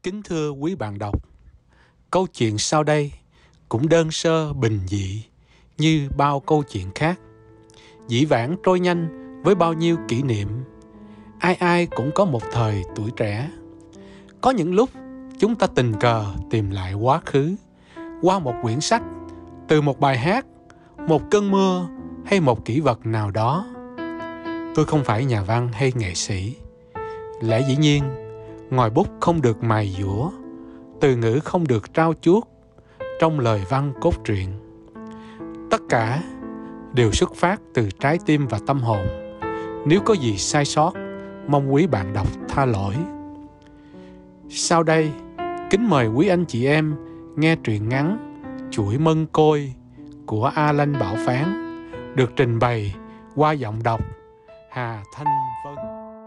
Kính thưa quý bạn đọc, câu chuyện sau đây cũng đơn sơ bình dị như bao câu chuyện khác. Dĩ vãng trôi nhanh với bao nhiêu kỷ niệm. Ai ai cũng có một thời tuổi trẻ. Có những lúc chúng ta tình cờ tìm lại quá khứ qua một quyển sách, từ một bài hát, một cơn mưa hay một kỷ vật nào đó. Tôi không phải nhà văn hay nghệ sĩ. Lẽ dĩ nhiên, ngòi bút không được mài dũa, từ ngữ không được trao chuốt trong lời văn cốt truyện. Tất cả đều xuất phát từ trái tim và tâm hồn. Nếu có gì sai sót, mong quý bạn đọc tha lỗi. Sau đây, kính mời quý anh chị em nghe truyện ngắn Chuỗi Mân Côi của Alan Bảo Phán, được trình bày qua giọng đọc Hà Thanh Vân.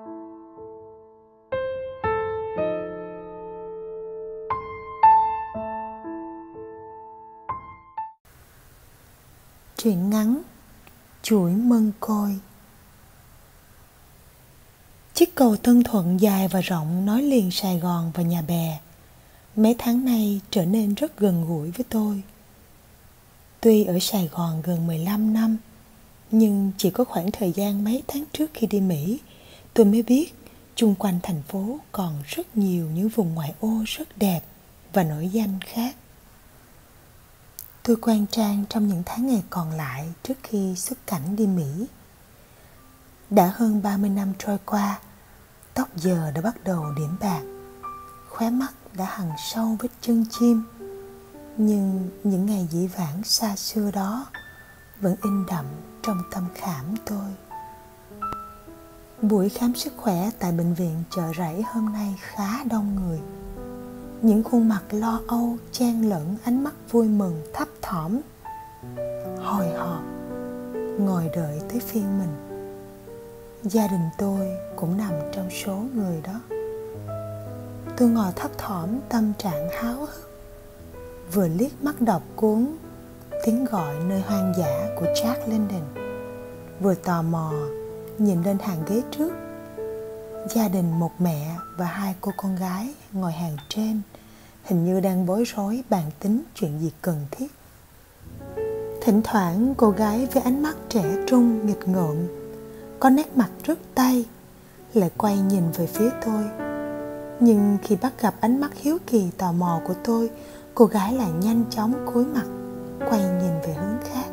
Truyện ngắn Chuỗi Mân Côi. Chiếc cầu Tân Thuận dài và rộng nối liền Sài Gòn và Nhà Bè mấy tháng nay trở nên rất gần gũi với tôi. Tuy ở Sài Gòn gần 15 năm, nhưng chỉ có khoảng thời gian mấy tháng trước khi đi Mỹ, tôi mới biết chung quanh thành phố còn rất nhiều những vùng ngoại ô rất đẹp và nổi danh khác. Tôi quen Trang trong những tháng ngày còn lại trước khi xuất cảnh đi Mỹ. Đã hơn 30 năm trôi qua, tóc giờ đã bắt đầu điểm bạc, khóe mắt đã hằn sâu vết chân chim. Nhưng những ngày dĩ vãng xa xưa đó vẫn in đậm trong tâm khảm tôi. Buổi khám sức khỏe tại bệnh viện Chợ Rẫy hôm nay khá đông người. Những khuôn mặt lo âu chen lẫn ánh mắt vui mừng thấp thỏm, hồi hộp ngồi đợi tới phiên mình. Gia đình tôi cũng nằm trong số người đó. Tôi ngồi thấp thỏm tâm trạng háo hức, vừa liếc mắt đọc cuốn Tiếng Gọi Nơi Hoang Dã của Jack London, vừa tò mò nhìn lên hàng ghế trước. Gia đình một mẹ và hai cô con gái ngồi hàng trên, hình như đang bối rối bàn tính chuyện gì cần thiết. Thỉnh thoảng cô gái với ánh mắt trẻ trung nghịch ngợm, có nét mặt rất tây, lại quay nhìn về phía tôi. Nhưng khi bắt gặp ánh mắt hiếu kỳ tò mò của tôi, cô gái lại nhanh chóng cúi mặt, quay nhìn về hướng khác.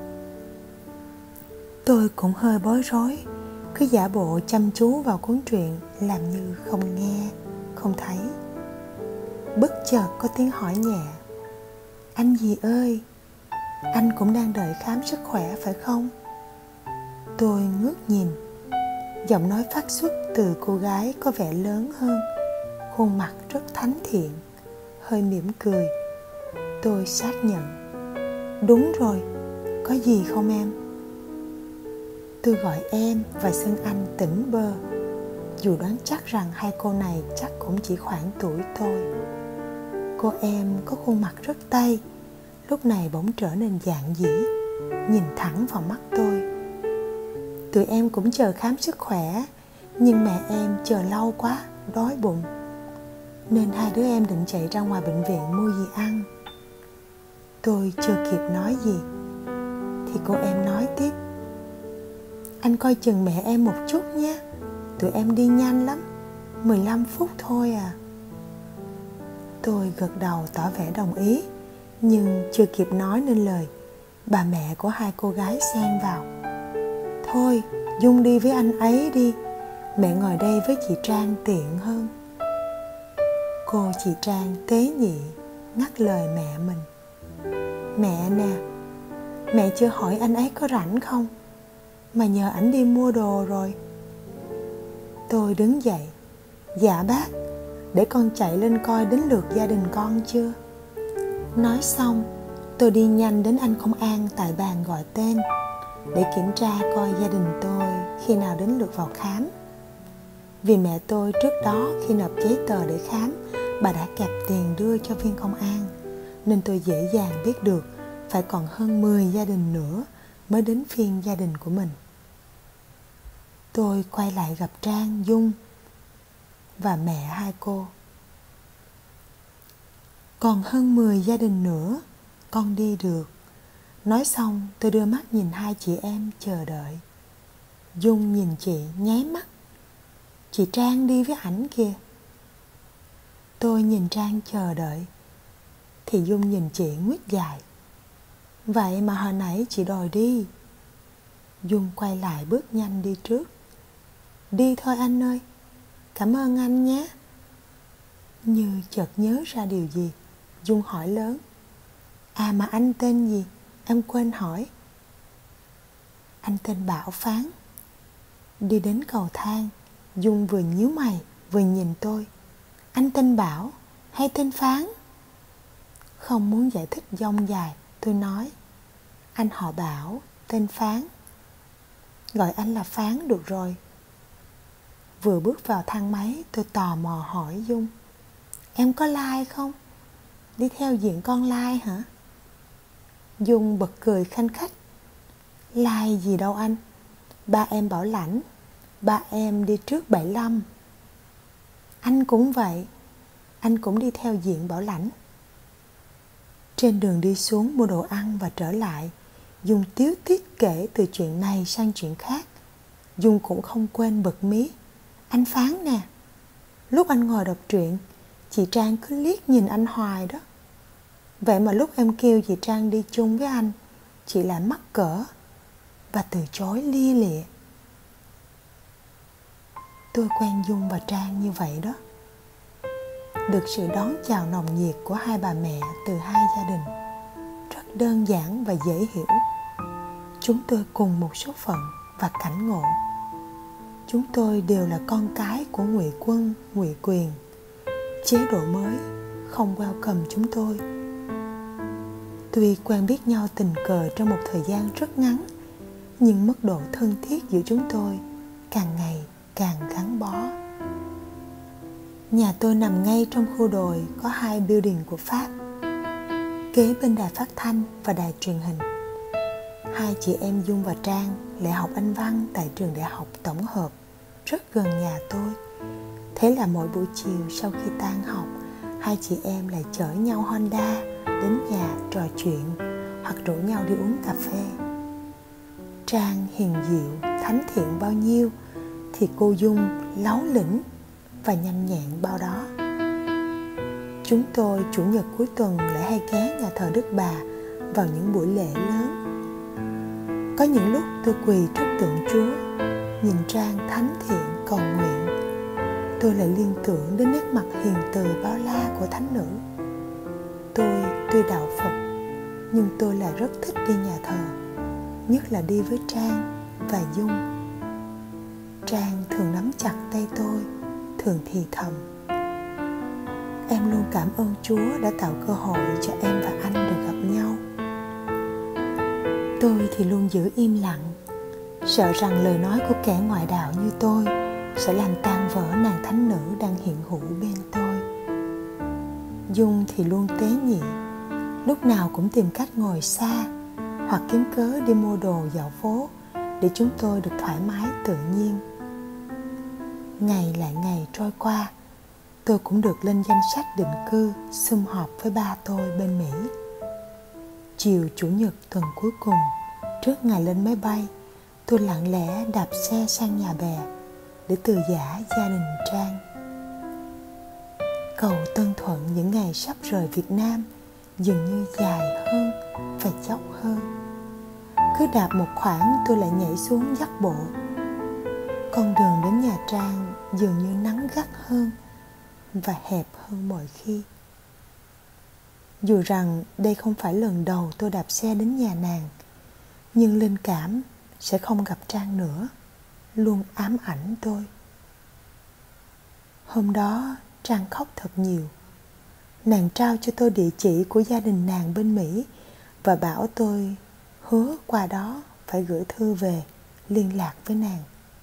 Tôi cũng hơi bối rối, cứ giả bộ chăm chú vào cuốn truyện, làm như không nghe, không thấy. Bất chợt có tiếng hỏi nhẹ: "Anh gì ơi, anh cũng đang đợi khám sức khỏe phải không?" Tôi ngước nhìn. Giọng nói phát xuất từ cô gái có vẻ lớn hơn, khuôn mặt rất thánh thiện, hơi mỉm cười. Tôi xác nhận: "Đúng rồi, có gì không em?" Tôi gọi em và xưng anh tỉnh bơ, dù đoán chắc rằng hai cô này chắc cũng chỉ khoảng tuổi tôi. Cô em có khuôn mặt rất tây, lúc này bỗng trở nên dạn dĩ, nhìn thẳng vào mắt tôi. Tụi em cũng chờ khám sức khỏe, nhưng mẹ em chờ lâu quá, đói bụng, nên hai đứa em định chạy ra ngoài bệnh viện mua gì ăn. Tôi chưa kịp nói gì thì cô em nói tiếp: "Anh coi chừng mẹ em một chút nhé, tụi em đi nhanh lắm, 15 phút thôi à." Tôi gật đầu tỏ vẻ đồng ý, nhưng chưa kịp nói nên lời, bà mẹ của hai cô gái xen vào: "Thôi, Dung đi với anh ấy đi, mẹ ngồi đây với chị Trang tiện hơn." Cô chị Trang tế nhị ngắt lời mẹ mình: "Mẹ nè, mẹ chưa hỏi anh ấy có rảnh không, mà nhờ ảnh đi mua đồ rồi." Tôi đứng dậy: "Dạ bác, để con chạy lên coi đến lượt gia đình con chưa." Nói xong, tôi đi nhanh đến anh công an tại bàn gọi tên để kiểm tra coi gia đình tôi khi nào đến lượt vào khám. Vì mẹ tôi trước đó khi nộp giấy tờ để khám, bà đã kẹp tiền đưa cho viên công an, nên tôi dễ dàng biết được phải còn hơn 10 gia đình nữa mới đến phiên gia đình của mình. Tôi quay lại gặp Trang, Dung và mẹ hai cô. Còn hơn 10 gia đình nữa, con đi được. Nói xong, tôi đưa mắt nhìn hai chị em chờ đợi. Dung nhìn chị nháy mắt. Chị Trang đi với ảnh kìa. Tôi nhìn Trang chờ đợi, thì Dung nhìn chị nguyết dài. Vậy mà hồi nãy chị đòi đi. Dung quay lại bước nhanh đi trước. Đi thôi anh ơi, cảm ơn anh nhé. Như chợt nhớ ra điều gì, Dung hỏi lớn. À mà anh tên gì? Em quên hỏi. Anh tên Bảo Phán. Đi đến cầu thang, Dung vừa nhíu mày vừa nhìn tôi. Anh tên Bảo hay tên Phán? Không muốn giải thích dông dài, tôi nói. Anh họ Bảo, tên Phán. Gọi anh là Phán được rồi. Vừa bước vào thang máy, tôi tò mò hỏi Dung. Em có like không? Đi theo diện con like hả? Dung bật cười khanh khách. Like gì đâu anh. Ba em bảo lãnh. Ba em đi trước 75. Anh cũng vậy. Anh cũng đi theo diện bảo lãnh. Trên đường đi xuống mua đồ ăn và trở lại, Dung tíu tít kể từ chuyện này sang chuyện khác. Dung cũng không quên bật mí. Anh Phán nè, lúc anh ngồi đọc truyện, chị Trang cứ liếc nhìn anh hoài đó. Vậy mà lúc em kêu chị Trang đi chung với anh, chị lại mắc cỡ và từ chối lia lịa. Tôi quen Dung và Trang như vậy đó. Được sự đón chào nồng nhiệt của hai bà mẹ từ hai gia đình, rất đơn giản và dễ hiểu. Chúng tôi cùng một số phận và cảnh ngộ. Chúng tôi đều là con cái của ngụy quân, ngụy quyền. Chế độ mới không welcome chúng tôi. Tuy quen biết nhau tình cờ trong một thời gian rất ngắn, nhưng mức độ thân thiết giữa chúng tôi càng ngày càng gắn bó. Nhà tôi nằm ngay trong khu đồi có 2 building của Pháp, kế bên đài phát thanh và đài truyền hình. Hai chị em Dung và Trang lại học Anh văn tại trường đại học tổng hợp rất gần nhà tôi. Thế là mỗi buổi chiều sau khi tan học, hai chị em lại chở nhau Honda đến nhà trò chuyện hoặc rủ nhau đi uống cà phê. Trang hiền dịu, thánh thiện bao nhiêu thì cô Dung láu lĩnh và nhanh nhẹn bao đó. Chúng tôi chủ nhật cuối tuần lại hay ghé nhà thờ Đức Bà vào những buổi lễ lớn. Có những lúc tôi quỳ trước tượng Chúa, nhìn Trang thánh thiện cầu nguyện, tôi lại liên tưởng đến nét mặt hiền từ bao la của thánh nữ. Tôi tuy đạo Phật, nhưng tôi lại rất thích đi nhà thờ, nhất là đi với Trang và Dung. Trang thường nắm chặt tay tôi, thường thì thầm. Em luôn cảm ơn Chúa đã tạo cơ hội cho em và anh được gặp nhau. Tôi thì luôn giữ im lặng, sợ rằng lời nói của kẻ ngoại đạo như tôi sẽ làm tan vỡ nàng thánh nữ đang hiện hữu bên tôi. Dung thì luôn tế nhị, lúc nào cũng tìm cách ngồi xa hoặc kiếm cớ đi mua đồ dạo phố để chúng tôi được thoải mái tự nhiên. Ngày lại ngày trôi qua, tôi cũng được lên danh sách định cư sum họp với ba tôi bên Mỹ. Chiều Chủ nhật tuần cuối cùng, trước ngày lên máy bay, tôi lặng lẽ đạp xe sang nhà bè để từ giã gia đình Trang. Cầu Tân Thuận những ngày sắp rời Việt Nam dường như dài hơn và dốc hơn. Cứ đạp một khoảng tôi lại nhảy xuống dắt bộ. Con đường đến nhà Trang dường như nắng gắt hơn và hẹp hơn mọi khi. Dù rằng đây không phải lần đầu tôi đạp xe đến nhà nàng, nhưng linh cảm sẽ không gặp Trang nữa luôn ám ảnh tôi. Hôm đó Trang khóc thật nhiều. Nàng trao cho tôi địa chỉ của gia đình nàng bên Mỹ và bảo tôi hứa qua đó phải gửi thư về liên lạc với nàng.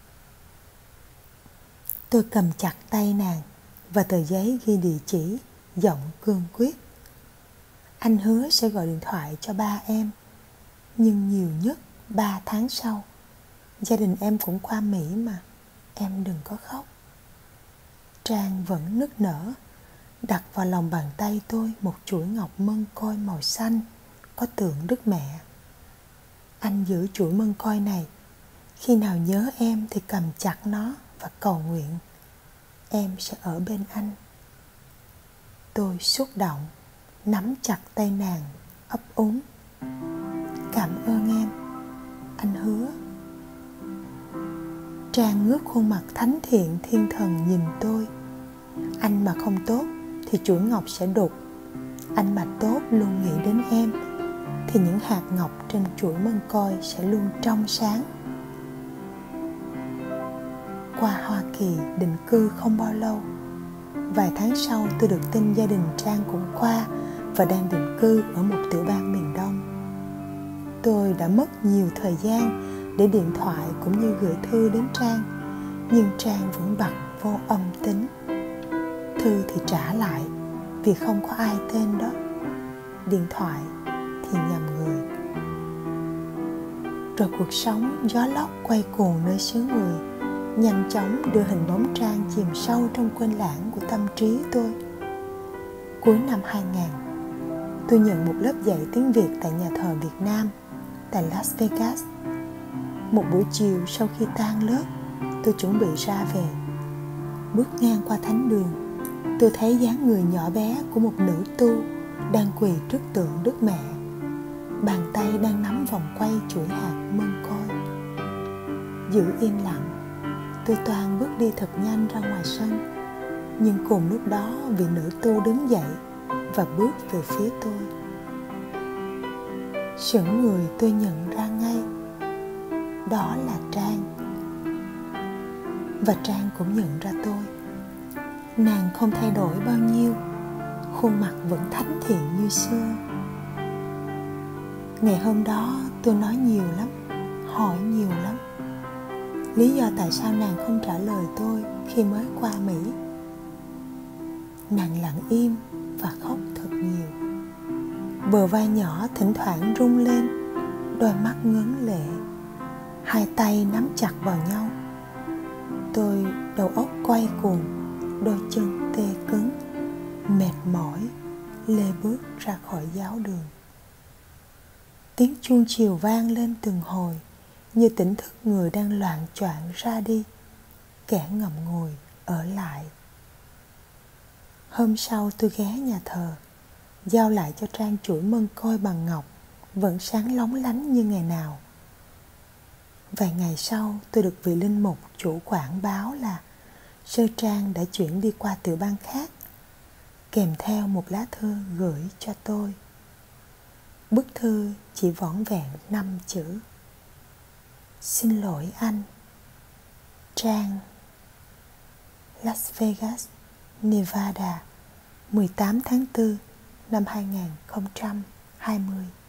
Tôi cầm chặt tay nàng và tờ giấy ghi địa chỉ, giọng cương quyết. Anh hứa sẽ gọi điện thoại cho ba em, nhưng nhiều nhất 3 tháng sau. Gia đình em cũng qua Mỹ mà, em đừng có khóc. Trang vẫn nức nở, đặt vào lòng bàn tay tôi một chuỗi ngọc mân côi màu xanh có tượng Đức Mẹ. Anh giữ chuỗi mân côi này, khi nào nhớ em thì cầm chặt nó và cầu nguyện em sẽ ở bên anh. Tôi xúc động, nắm chặt tay nàng, ấp úng. Cảm ơn em, anh hứa. Trang ngước khuôn mặt thánh thiện thiên thần nhìn tôi. Anh mà không tốt thì chuỗi ngọc sẽ đục. Anh mà tốt luôn nghĩ đến em thì những hạt ngọc trên chuỗi mân côi sẽ luôn trong sáng. Qua Hoa Kỳ định cư không bao lâu, vài tháng sau tôi được tin gia đình Trang cũng qua và đang định cư ở một tiểu bang miền Đông. Tôi đã mất nhiều thời gian để điện thoại cũng như gửi thư đến Trang, nhưng Trang vẫn bật vô âm tín. Thư thì trả lại vì không có ai tên đó. Điện thoại thì nhầm người. Rồi cuộc sống gió lốc quay cuồng nơi xứ người nhanh chóng đưa hình bóng Trang chìm sâu trong quên lãng của tâm trí tôi. Cuối năm 2000, tôi nhận một lớp dạy tiếng Việt tại nhà thờ Việt Nam tại Las Vegas. Một buổi chiều sau khi tan lớp, tôi chuẩn bị ra về. Bước ngang qua thánh đường, tôi thấy dáng người nhỏ bé của một nữ tu đang quỳ trước tượng Đức Mẹ. Bàn tay đang nắm vòng quay chuỗi hạt mân côi. Giữ im lặng, tôi toan bước đi thật nhanh ra ngoài sân. Nhưng cùng lúc đó vị nữ tu đứng dậy và bước về phía tôi. Sững người tôi nhận ra ngay, đó là Trang. Và Trang cũng nhận ra tôi. Nàng không thay đổi bao nhiêu, khuôn mặt vẫn thánh thiện như xưa. Ngày hôm đó tôi nói nhiều lắm, hỏi nhiều lắm. Lý do tại sao nàng không trả lời tôi khi mới qua Mỹ. Nàng lặng im và khóc thật nhiều. Bờ vai nhỏ thỉnh thoảng rung lên, đôi mắt ngấn lệ. Hai tay nắm chặt vào nhau. Tôi đầu óc quay cuồng, đôi chân tê cứng, mệt mỏi, lê bước ra khỏi giáo đường. Tiếng chuông chiều vang lên từng hồi, như tỉnh thức người đang loạng choạng ra đi, kẻ ngậm ngùi ở lại. Hôm sau tôi ghé nhà thờ, giao lại cho Trang chuỗi mân côi bằng ngọc, vẫn sáng lóng lánh như ngày nào. Vài ngày sau, tôi được vị linh mục chủ quản báo là sơ Trang đã chuyển đi qua tiểu bang khác, kèm theo một lá thư gửi cho tôi. Bức thư chỉ vỏn vẹn 5 chữ: xin lỗi anh, Trang. Las Vegas, Nevada, 18 tháng 4 năm 2020.